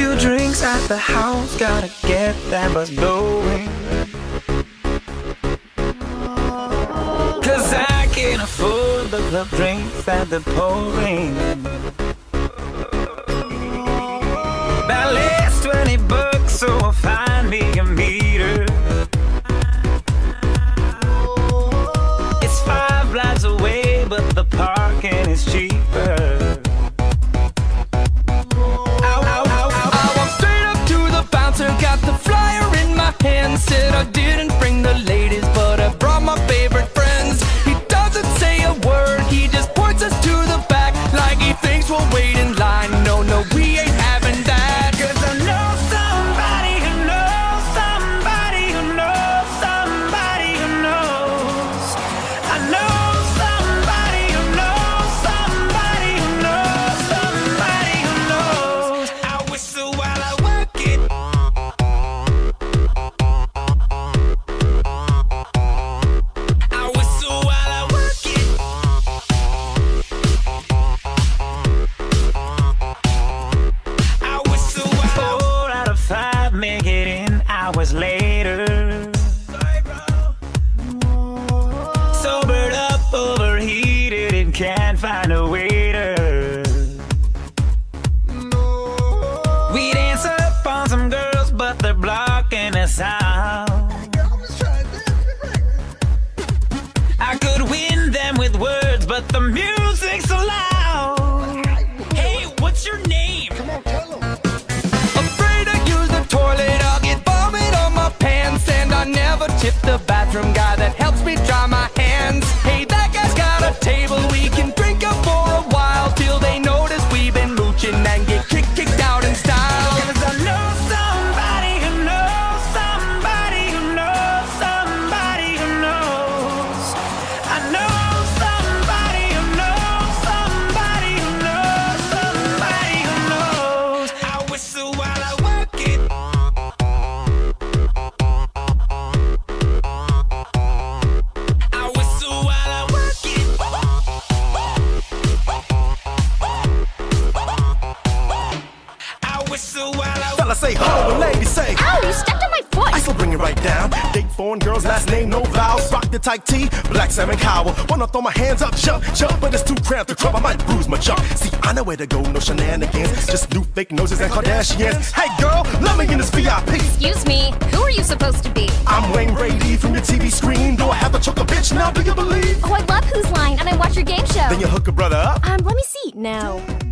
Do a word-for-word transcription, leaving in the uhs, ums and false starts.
few drinks at the house, gotta get that buzz going. Cause I can't afford the club drinks that they're pouring. At least twenty bucks, so I'll find me a meter. It's five blocks away, but the parking is cheaper. Got the flyer in my hand, said I didn't bring the ladies, but I brought my favorite friends. He doesn't say a word, he just points us to the back, like he thinks we'll wait in line. No, no, we ain't having that. Cause I know somebody who knows somebody who knows somebody who knows. I know somebody who knows somebody who knows somebody who knows. I whistle while I work it. Make it in hours later. Sorry, bro. Sobered up, overheated, and can't find a waiter. No. We dance up on some girls, but they're blocking us out. I could win them with words, but the music's so loud. Hey, what's your name? Come on, tell them. Toilet, I'll get vomit on my pants, and I never tip the bathroom guy that helps me dry my hands. Hey, that guy's got a table we can drink up for a while, till they notice we've been mooching and get kicked, kicked out in style. Cause I know somebody who knows somebody who knows somebody who knows. I know somebody who knows somebody who knows somebody who knows. I whistle while I work it. Fellas say ho, and ladies say ow, you stepped on my foot. I still bring it right down. Date foreign girls, last name no vowels. Rock the tight tee, black salmon cowl. Wanna throw my hands up, jump, jump, but it's too cramped to crumb. I might bruise my jump. See, I know where to go, no shenanigans. Just new fake noses and Kardashians. Hey girl, let me in this V I P. Excuse me, who are you supposed to be? I'm Wayne Brady from your T V screen. Do I have to choke a bitch now? Do you believe? Oh, I love Who's Line, and I watch your game show. Then you hook a brother up. Um, let me see. No.